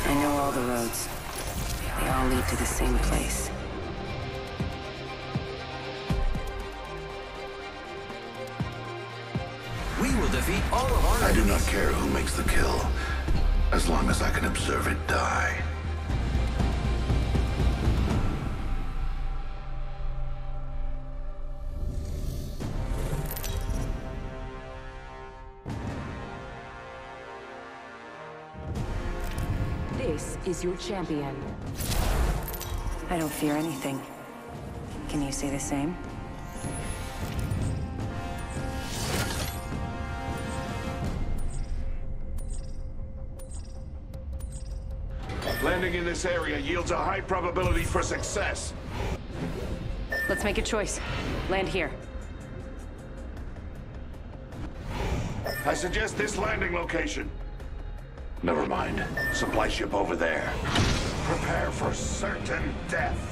I know all the roads. They all lead to the same place. We will defeat all of our I do enemies. not care who makes the kill, as long as I can observe it die. This is your champion. I don't fear anything. Can you say the same? Landing in this area yields a high probability for success. Let's make a choice. Land here. I suggest this landing location. Never mind. Supply ship over there. Prepare for certain death.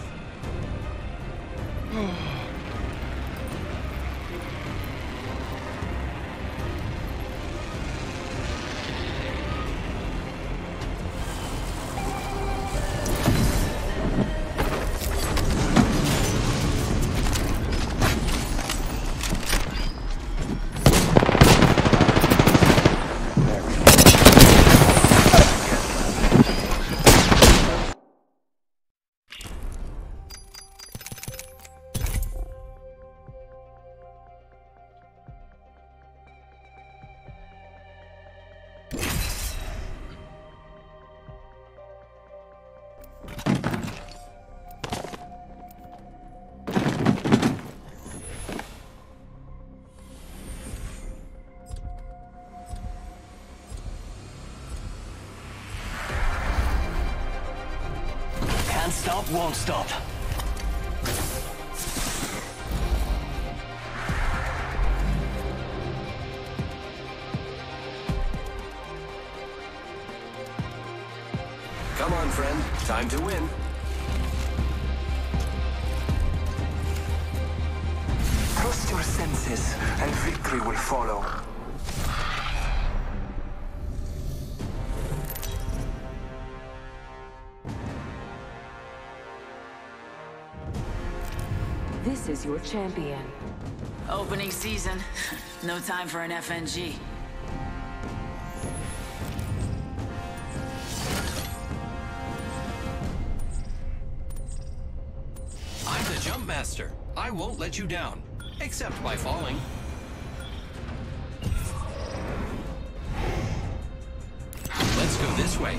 Can't stop, won't stop. Come on, friend. Time to win. Trust your senses, and victory will follow. This is your champion. Opening season. No time for an FNG. I'm the jump master. I won't let you down. Except by falling. Let's go this way.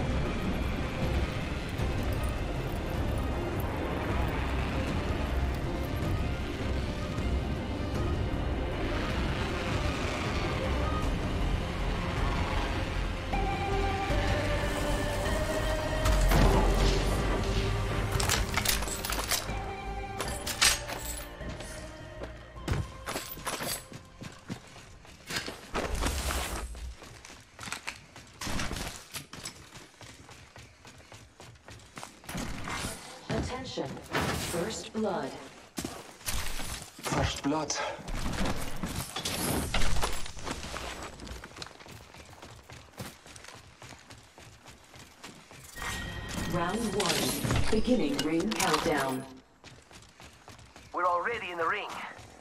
Attention. First blood. First blood. Round one. Beginning ring countdown. We're already in the ring.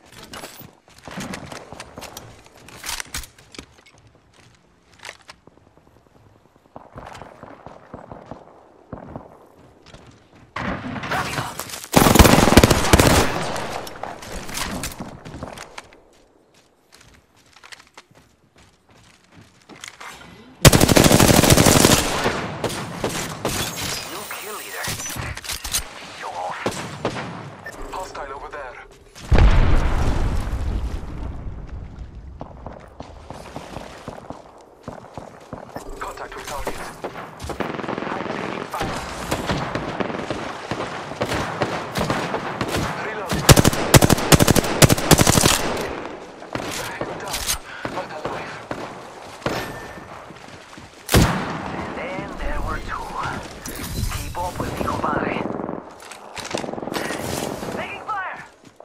Hostile over there. Contact with target. I'm taking fire. Reloading. You're down, but alive. And then there were two. Keep up with me, compadre. Taking fire!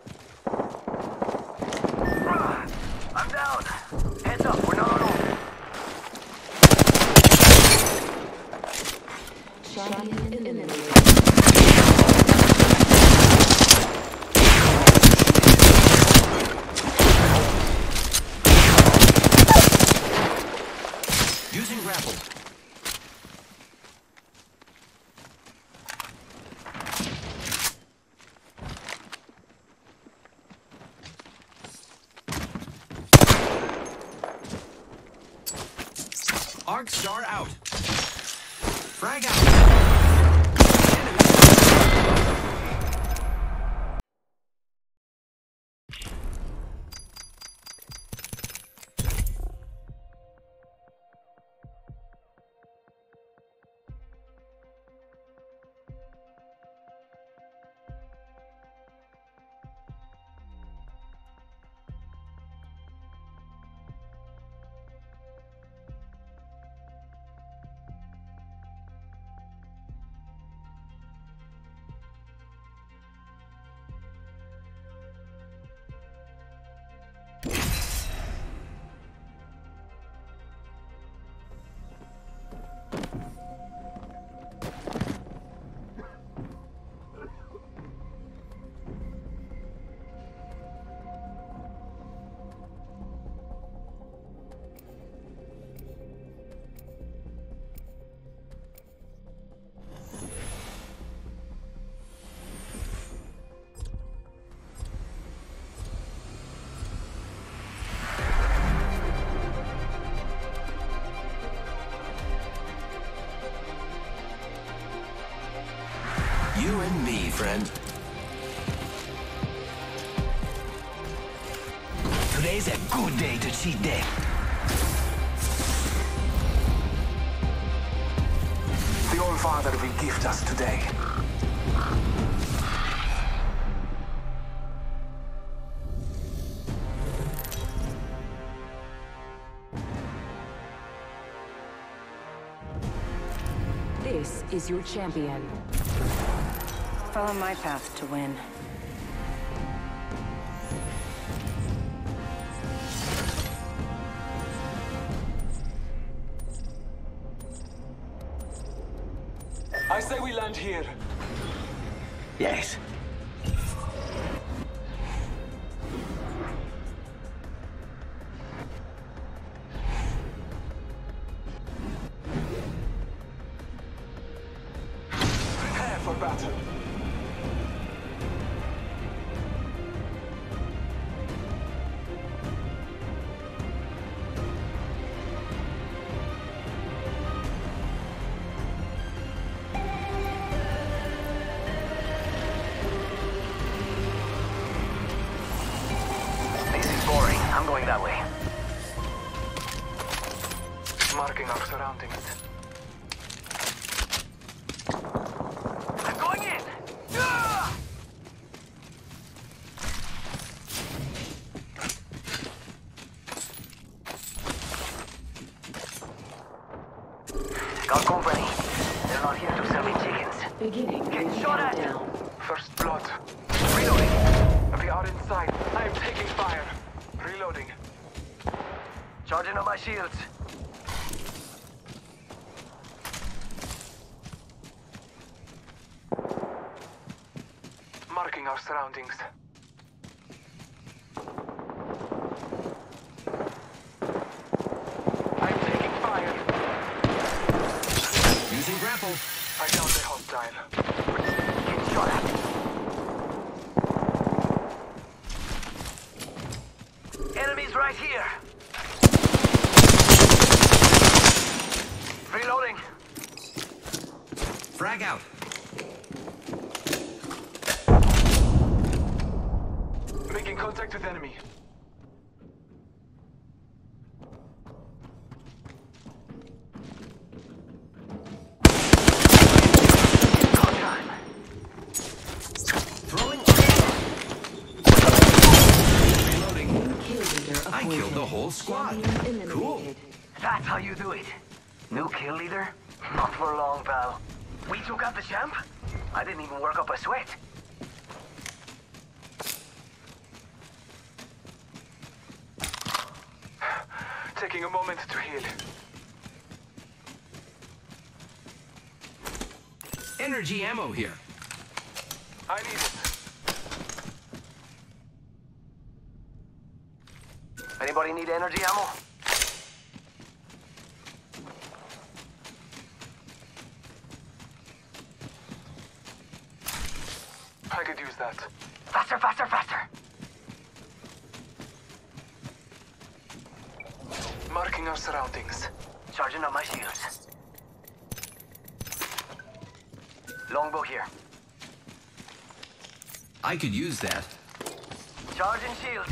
I'm down. Heads up, we're not alone. Arc Star out. Frag out. You and me, friend. Today's a good day to cheat day. The All-Father will gift us today. This is your champion. Follow my path to win. I say we land here. Yes. Prepare for battle. This is boring. I'm going that way. Marking our surroundings. I'm going in! Ah! Got company. They're not here to sell me chickens. Beginning Get ring shot at. countdown. First blood. Reloading. We are inside. I am taking fire. Reloading. Charging on my shields. Marking our surroundings. I am taking fire. Using grapple. I downed the hostile. Get shot at. Enemies right here. Reloading. Frag out. Making contact with enemy. Go time. Throwing. Reloading. Kill leader I killed the appointed. whole squad. Champion eliminated. Cool. That's how you do it. New kill leader? Not for long, pal. We took out the champ? I didn't even work up a sweat. Taking a moment to heal. Energy ammo here. I need it. Anybody need energy ammo? I could use that. Faster, faster, faster! Marking our surroundings. Charging up my shields. Longbow here. I could use that. Charging shields.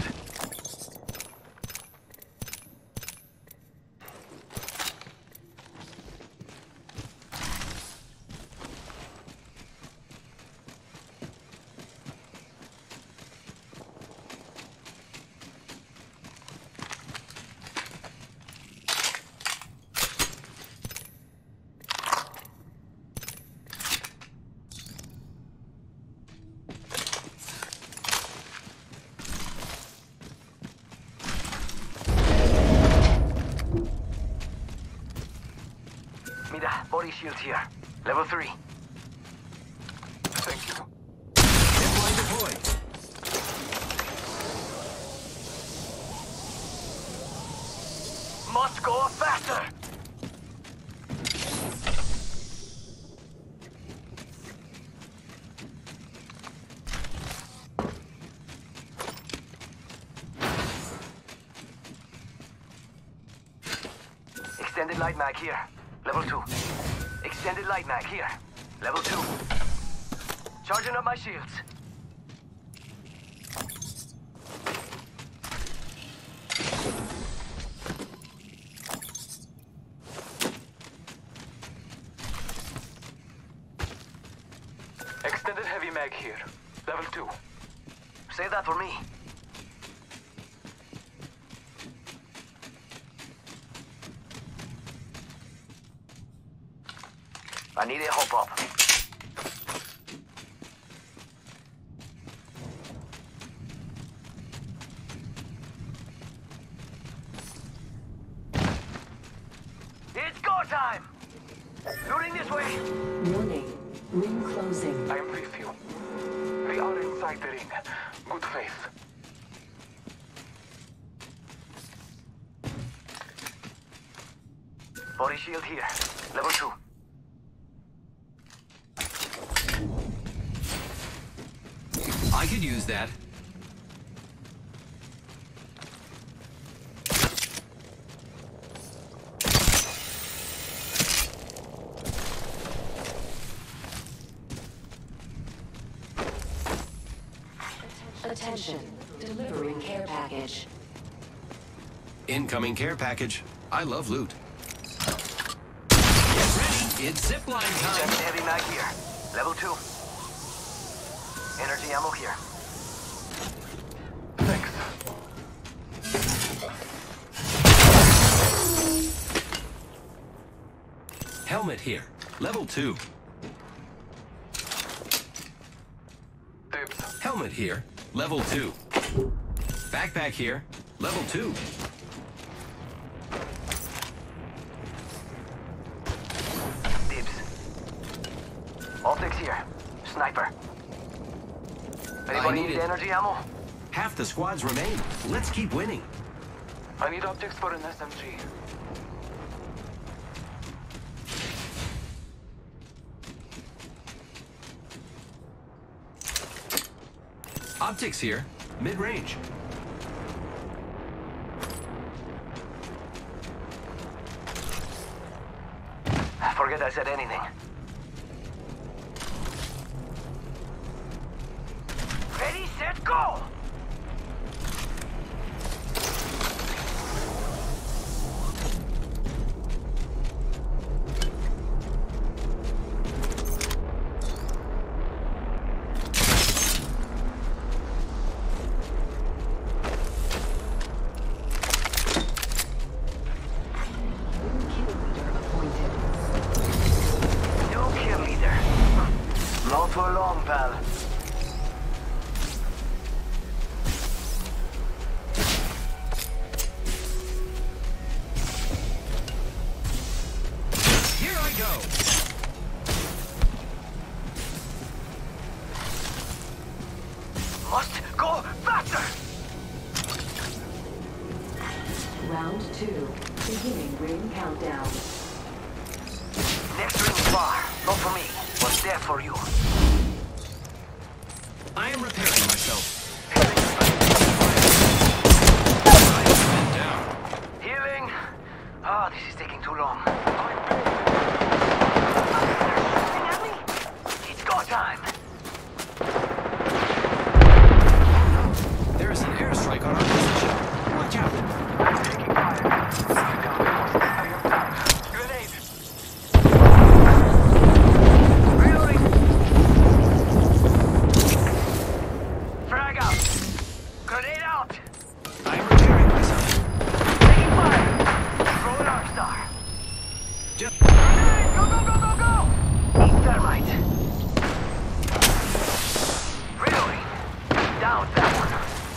Mira, body shield here. Level 3. Thank you. Zipline deployed. Must go faster! Extended light mag here. Level 2. Extended light mag here. Level 2. Charging up my shields. Extended heavy mag here. Level 2. Save that for me. I need a hop up. It's go time! Looting this way! Warning. Ring closing. I am with you. We are inside the ring. Good faith. Body shield here. Level 2. I could use that. Attention. Delivering care package. Incoming care package. I love loot. Get ready. It's zipline time. Extended heavy mag here. Level 2. Energy ammo here. Thanks. Helmet here. Level 2. Dibs. Helmet here. Level 2. Backpack here. Level 2. Dibs. Optics here. Sniper. Anybody need need it. energy ammo? Half the squads remain. Let's keep winning. I need optics for an SMG. Optics here. Mid-range. Forget I said anything. Ready, set, go! Not for long, pal. Here I go. Must go faster! Round 2. Beginning ring countdown. Next ring far. Not for me, but there for you. I am repairing myself. Down. Healing. Ah, this is taking too long. It's go time. There is an airstrike on our position. Watch out! Taking fire. Grenade. Reloading. Frag out. Grenade out. I am repairing myself. Taking fire. Throw an arc star. Just Grenade. Go, go, go, go, go. Need thermite. Reloading. Down that one.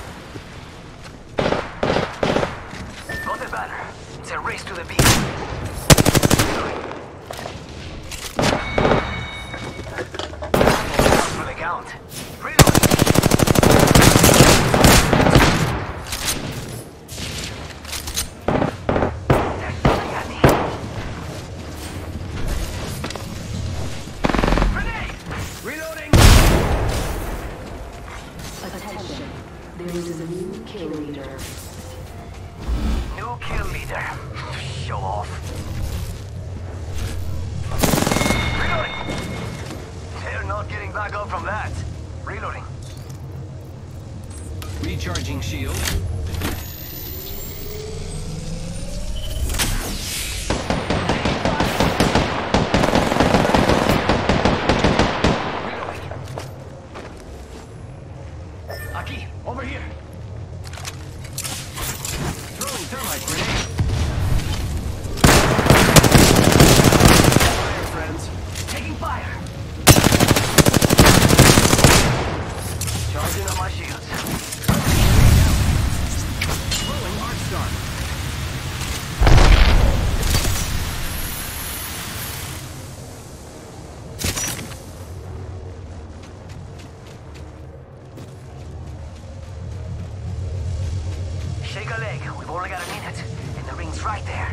Got the banner. It's a race to the beat. For the count. Reloading. They're shooting at me. Grenade! reloading! Attention. There is a new kill leader. New kill leader. Show off. Reloading. They're not getting back up from that. Reloading. Recharging shield. Reloading. Aquí, over here. Throwing thermite grenade. Fire, friends. Taking fire. Charging on my shields. Throwing arc star. Shake a leg. We've only got a minute. And the ring's right there.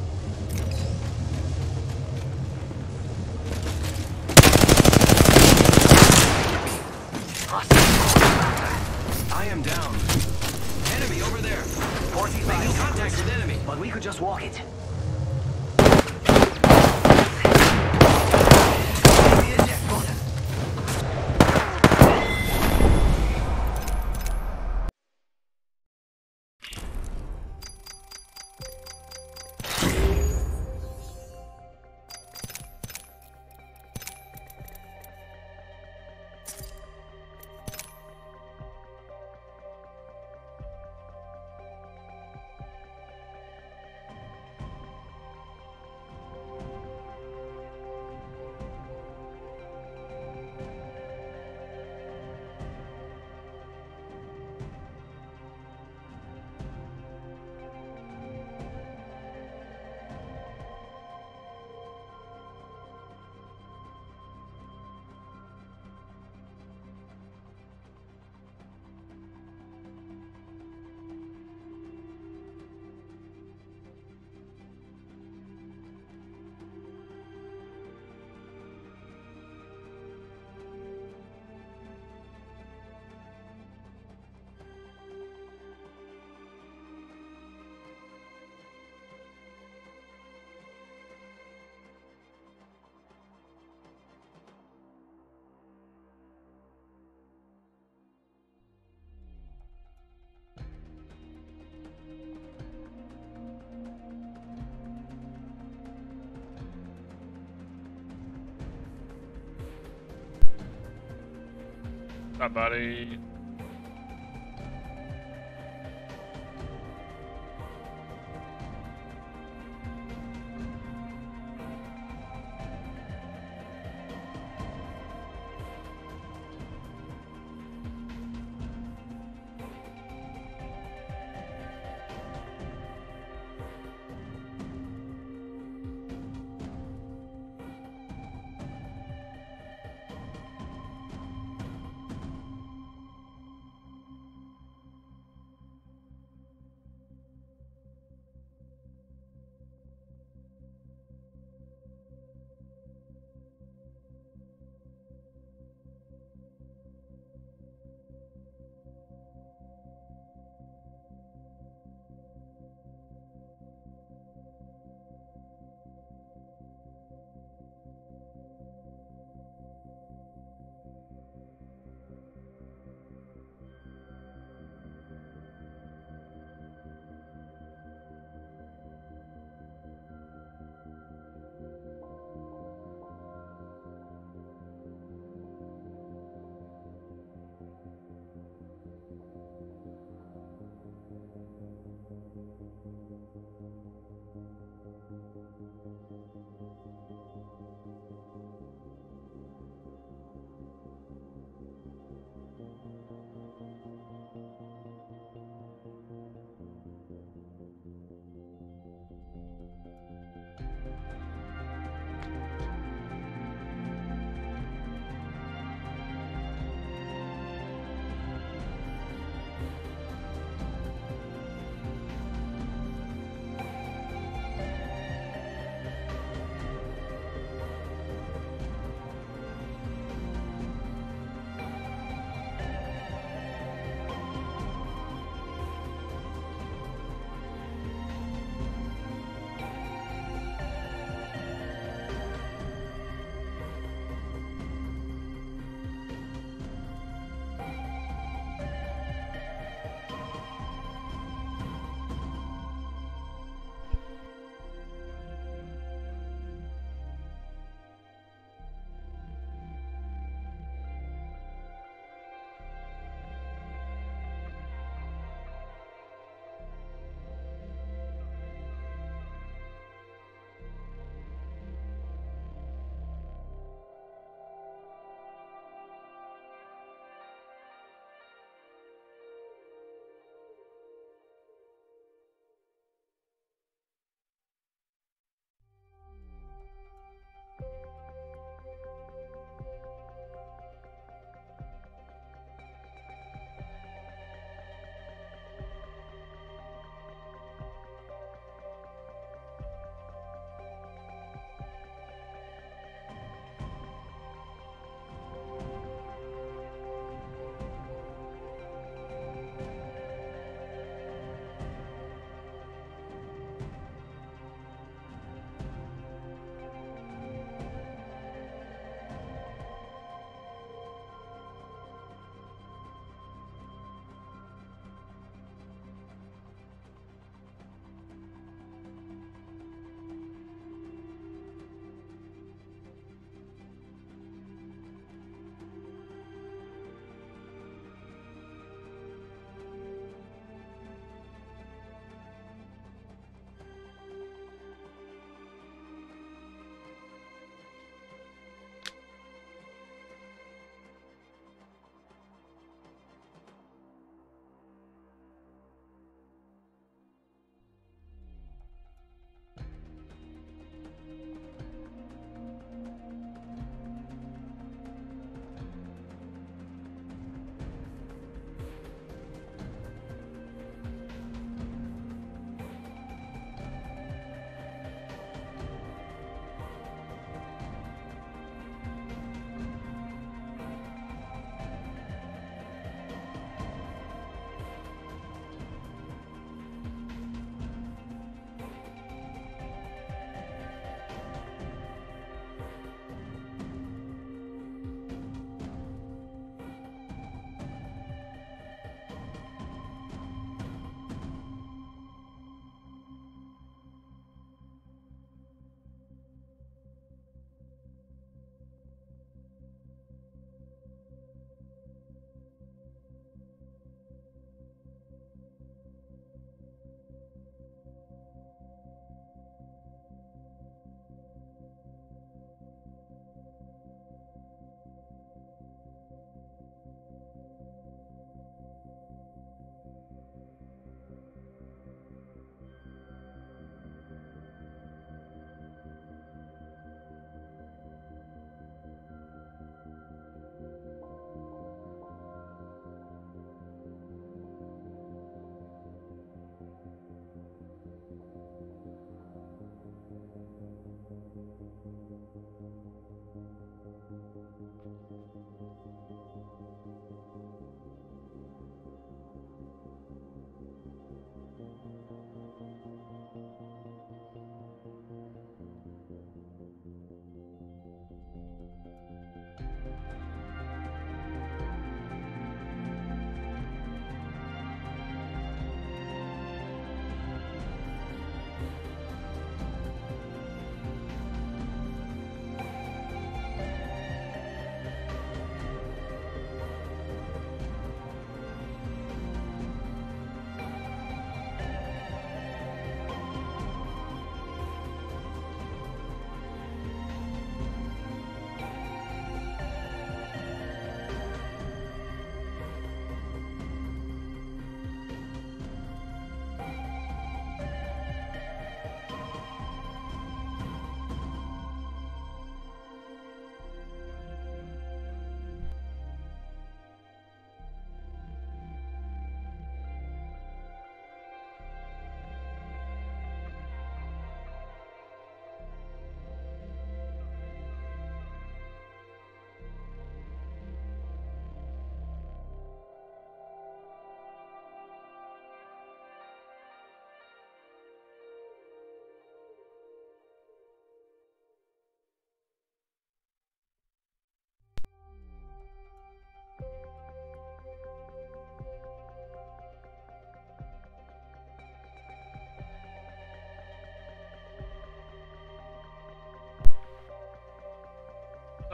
I am down. Enemy over there. 45 Making seconds. contact with enemy. But we could just walk it. The eject button. Hi, buddy.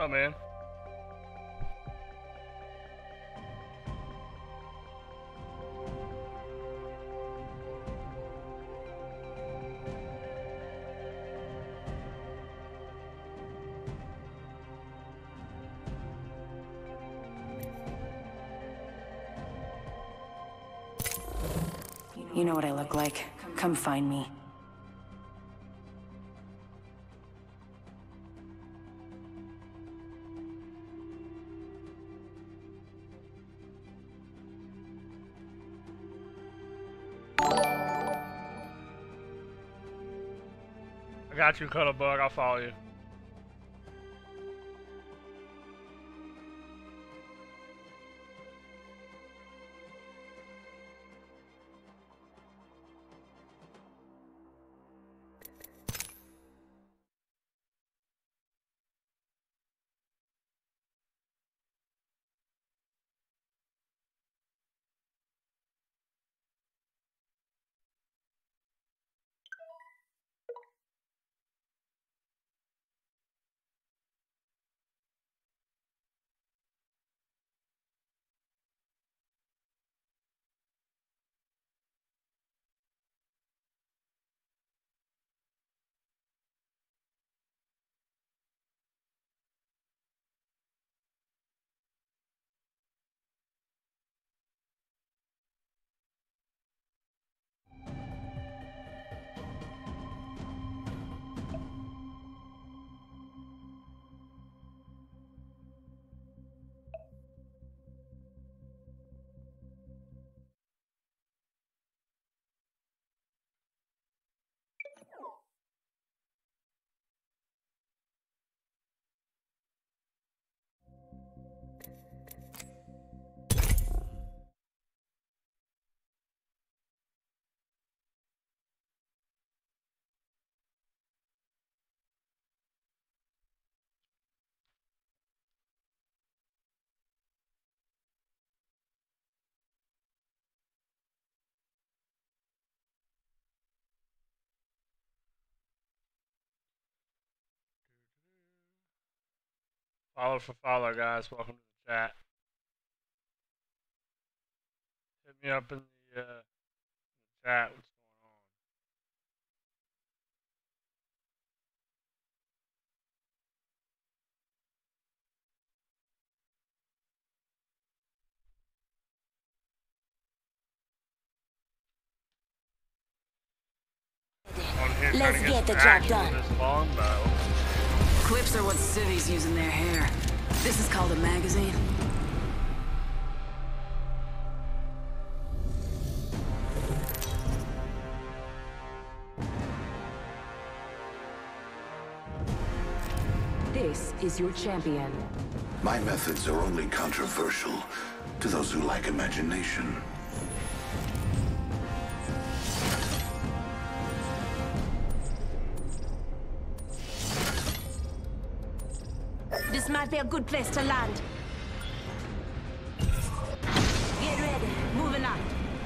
Oh man. You know what I look like. Come find me. I got you, Cutterbug. I'll follow you. Follow for follow, guys. Welcome to the chat. Hit me up in the chat. What's going on? Let's get the job done. This longbow. Clips are what civvies use in their hair. This is called a magazine. This is your champion. My methods are only controversial to those who lack imagination. This might be a good place to land. Get ready. Moving on.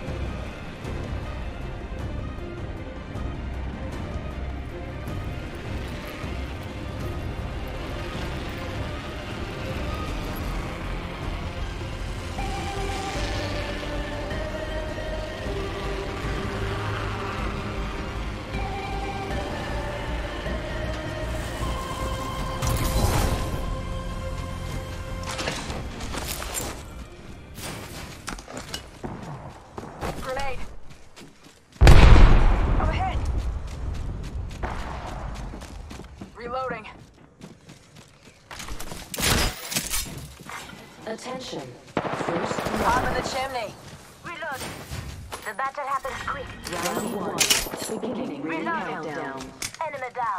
Attention. First Top of the chimney. reload. The battle happens quick. Round one. Beginning ring countdown. Enemy down.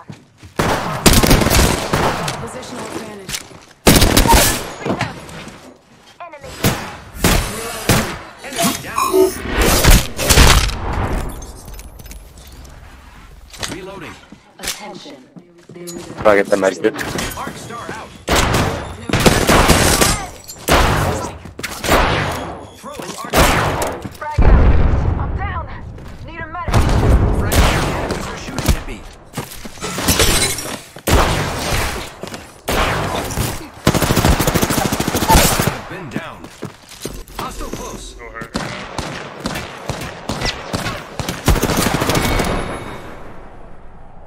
Positional advantage. Reload. Enemy. Enemy down. Reloading. Attention. I'll get the medkit. Arc star out. Throwing arc star. Frag out. I'm down. Need a medic. Frag out. Enemies are shooting at me.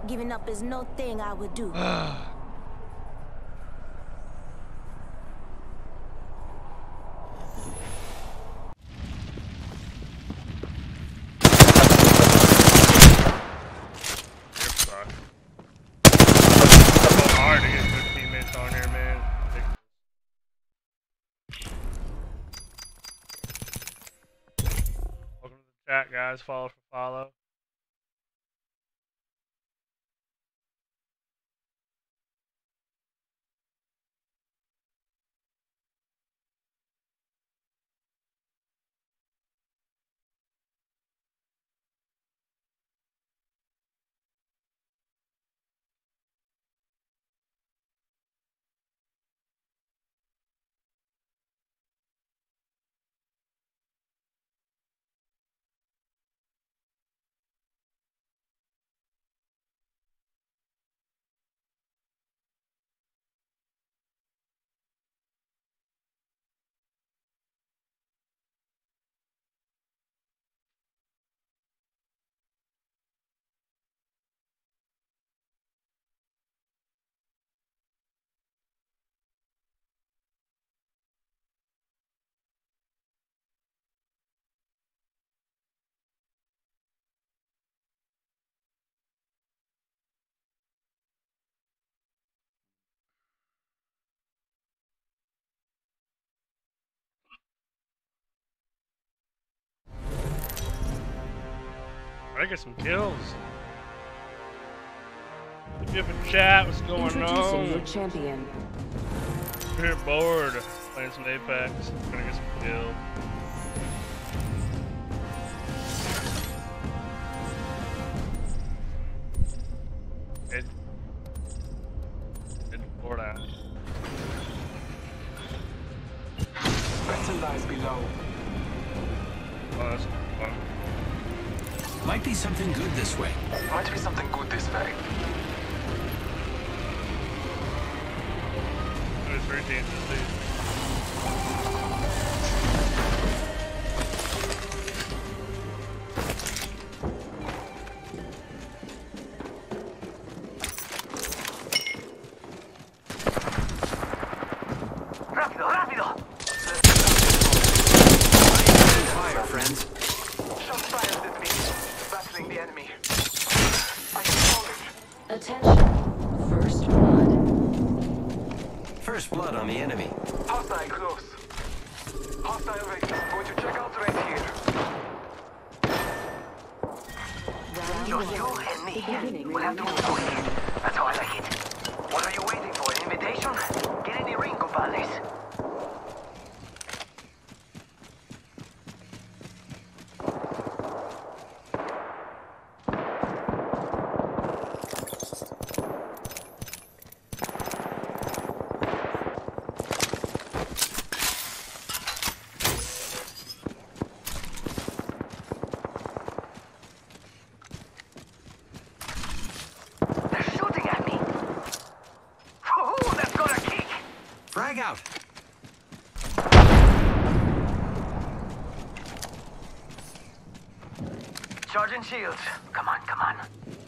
Giving up is no thing I would do. Hard to get good teammates on here, man. Welcome to the chat, guys. Follow for follow. I get some kills. If you have a chat, what's going Introducing on? your champion. We're here bored playing some Apex. I'm gonna get some kills. Board out. Better lies below. Oh, that's fun. Might be something good this way. Might be something good this way. There's 3 teams in this. Rápido, rápido! Fire, friends. Shots fired at me. Battling the enemy. I found it. Attention. First blood. First blood on the enemy. Hostile close. Hostile right. Going to check out right here. Just you and me. We'll have to move quick. That's how I like it. What are you waiting for? An invitation? Get in the ring, compadres. They're shooting at me. Ooh, that's got a kick. Frag out. Charging shields. Come on, come on.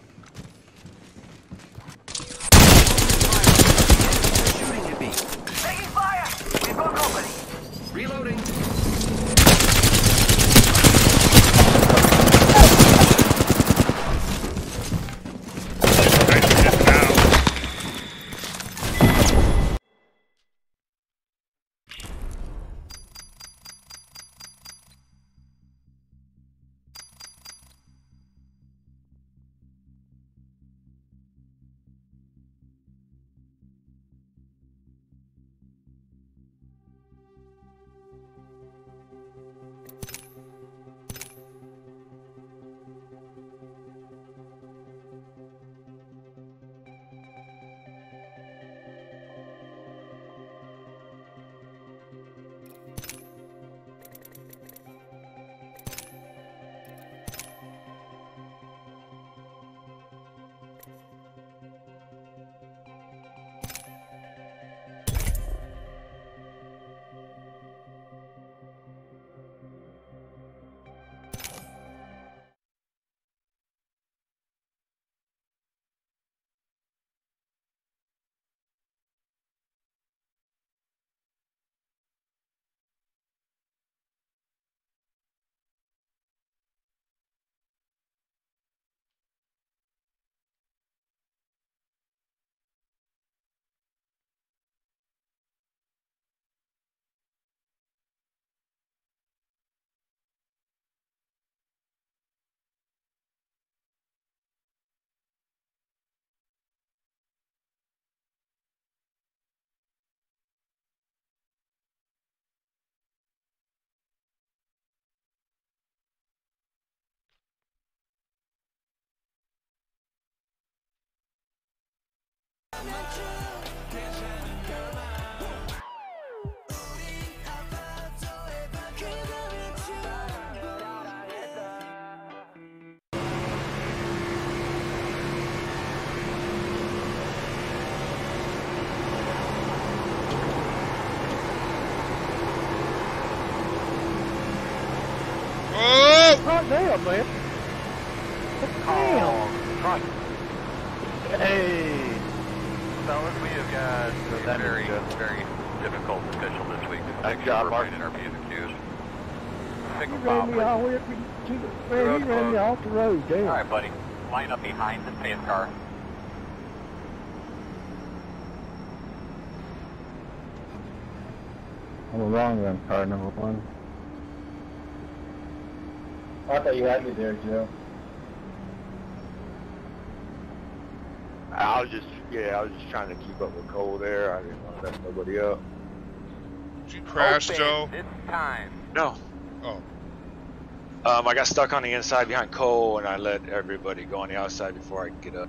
They're shooting at me. Taking fire! We've got company. Reloading. God damn, man. Damn. Hey. Fellas, we have got a very, very difficult official this week. Nice job, Mark. In our P's and Q's. He ran me all the way up to the road. He ran me off the road, damn. All right, buddy. Line up behind the pace car. I'm a wrong run car, number one. I thought you had me there, Joe. I was just trying to keep up with Cole there. I didn't want to mess nobody up. Did you crash, Joe? This time. No. Oh. I got stuck on the inside behind Cole, and I let everybody go on the outside before I could get up.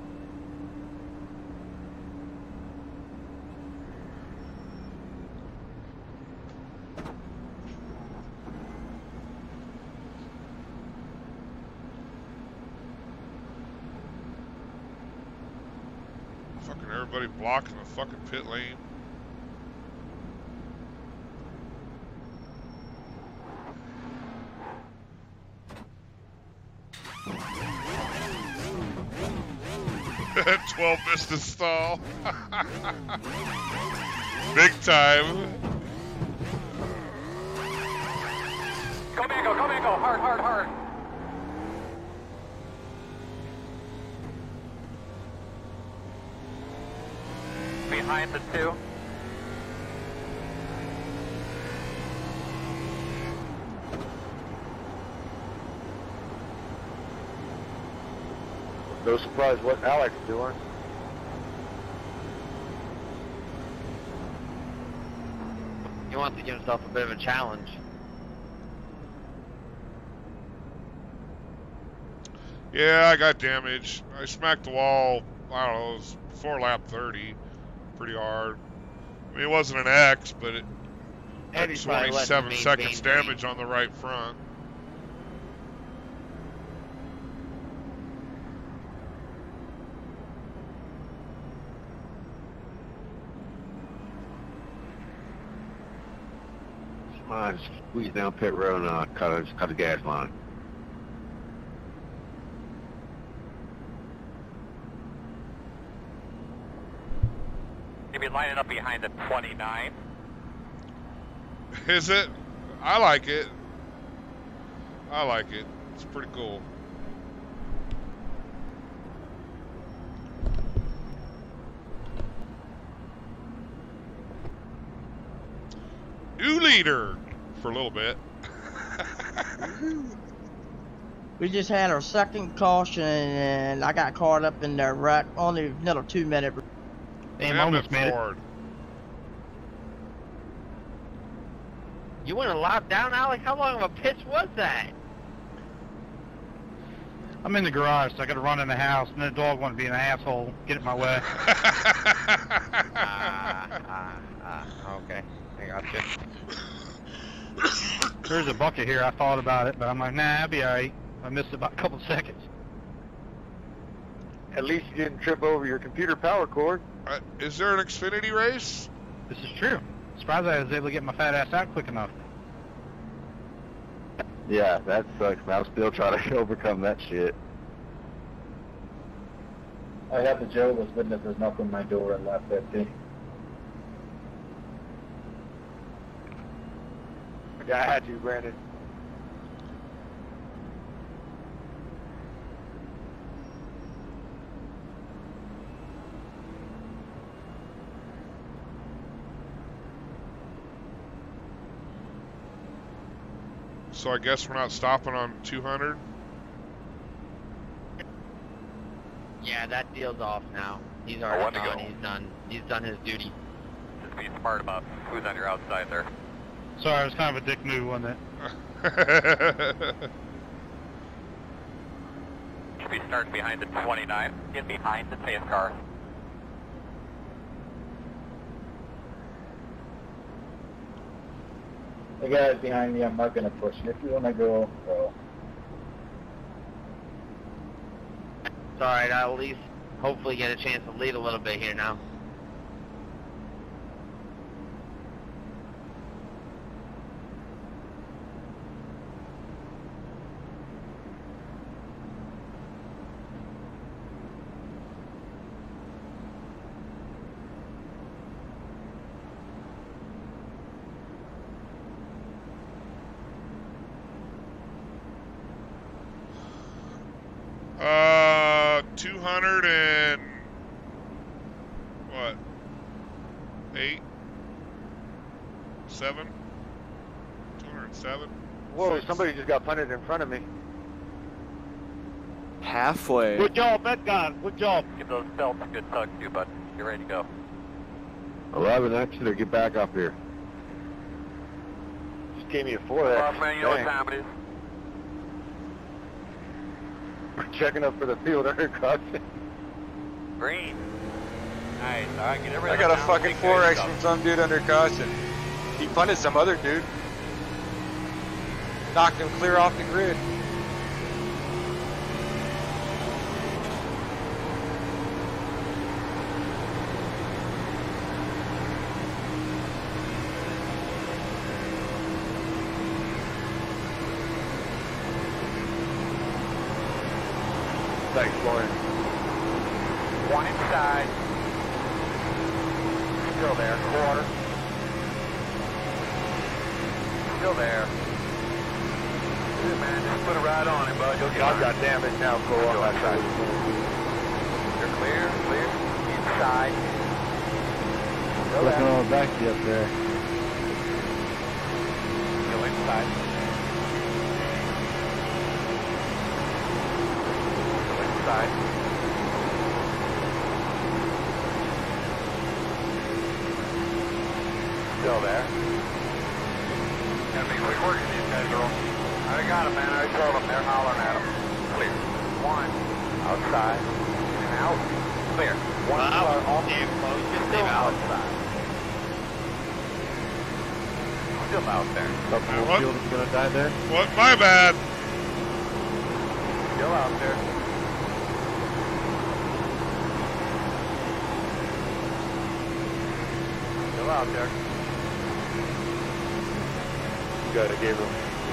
Fucking everybody blocking the fucking pit lane. At 12 missed the stall. Big time. Go, Mango, go, Mango. Hard, hard, hard. Behind the two. No surprise what Alex is doing. He wants to give himself a bit of a challenge. Yeah, I got damaged. I smacked the wall, I don't know, it was before lap 30. Pretty hard. I mean, it wasn't an X, but it had 27 seconds damage on the right front. I squeezed down pit road and cut a gas line. Maybe lining up behind the 29. Is it? I like it. I like it. It's pretty cool. New leader for a little bit. We just had our second caution and I got caught up in the wreck. Only another 2 minute. Damn, almost made it. You went a lot down, Alex? How long of a pitch was that? I'm in the garage, so I gotta run in the house, and the dog wanted to be an asshole, get in my way. Okay. I got you. There's a bucket here, I thought about it, but I'm like, nah, I'll be alright. I missed it by a couple seconds. At least you didn't trip over your computer power cord. Is there an Xfinity race? This is true. Surprised I was able to get my fat ass out quick enough. Yeah, that sucks, man. I'm still trying to overcome that shit. I have the Jehovah's Witnesses knock on my door at lap 50. I had you, Brandon. So I guess we're not stopping on 200? Yeah, that deal's off now. He's already gone. He's done his duty. Just be smart about who's on your outside there. Sorry, it was kind of a dick move, wasn't it? Should be starting behind the 29. Get behind the pace car. The guys behind me, I'm not gonna push. If you wanna go, go. It's alright, I'll at least hopefully get a chance to lead a little bit here now. Whoa, somebody just got punted in front of me. Halfway. Good job, Edgar. Good job. Give those belts a good tug too, bud. You're ready to go. 11 extra, get back up here. Just gave me a 4X. Man, you know what time it is. We're checking up for the field under caution. Green. Nice. All right, get I got a fucking 4X from some dude under caution. He punted some other dude. Knocked him clear off the grid. Thanks, Lauren. One inside. Still there. Quarter. Still there. Good man, just put it right on him, bud. I've got damage now, go on that side. You're clear, clear. Inside. What's going on back to you up there? Go inside. Go inside. Still there. Gotta be quick working these guys, girl. I got him, man. I told them. They're hollering at him. Clear. One. Outside. And out. Clear. One on the close. Just stay outside. Still out there. What? Field is gonna die there? What? My bad. Still out there. Still out there. Good, I gave him.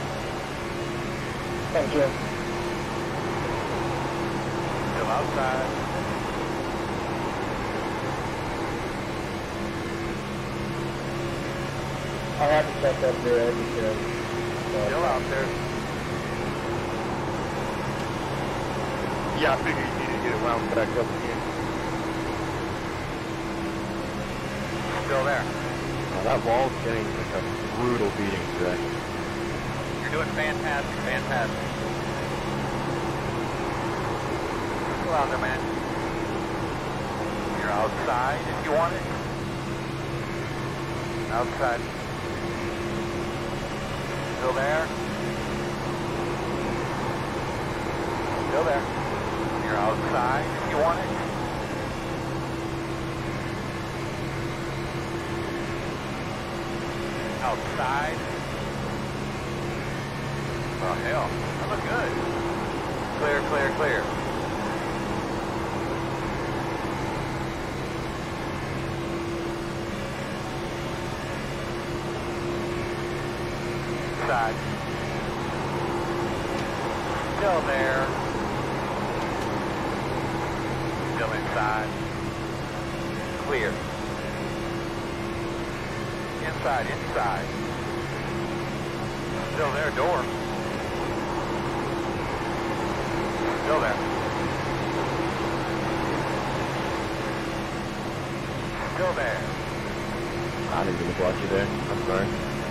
Thank you. Still outside. I have to check up there because... Still out there. Yeah, I figured you needed to get it wound back up again. Still there. That wall's getting like a brutal beating today. You're doing fantastic, fantastic. Still out there, man. You're outside if you want it. Outside. Still there. Still there. You're outside if you want it. Outside. Oh, hell. That look good. Clear, clear, clear. Inside. Still there. Still inside. Clear. Inside, inside. Still there, door. Still there. Still there. I didn't even block you there. I'm sorry.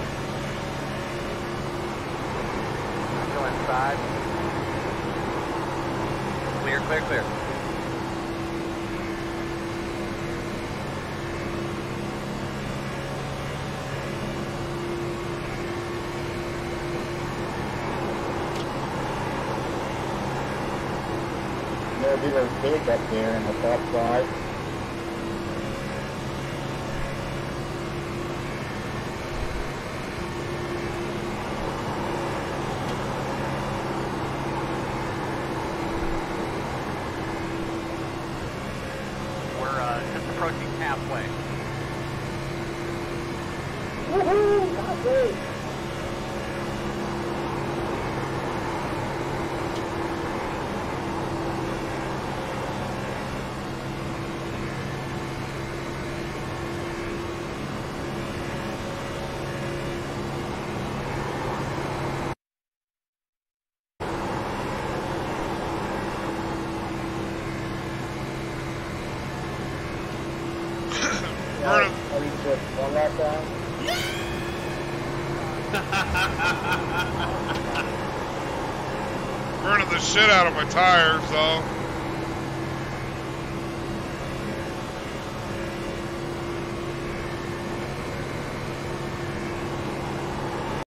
Still inside. Clear, clear, clear. There'll be those big up there in the top side. approaching halfway. Woohoo! Halfway! One lap down. Burning the shit out of my tires, though.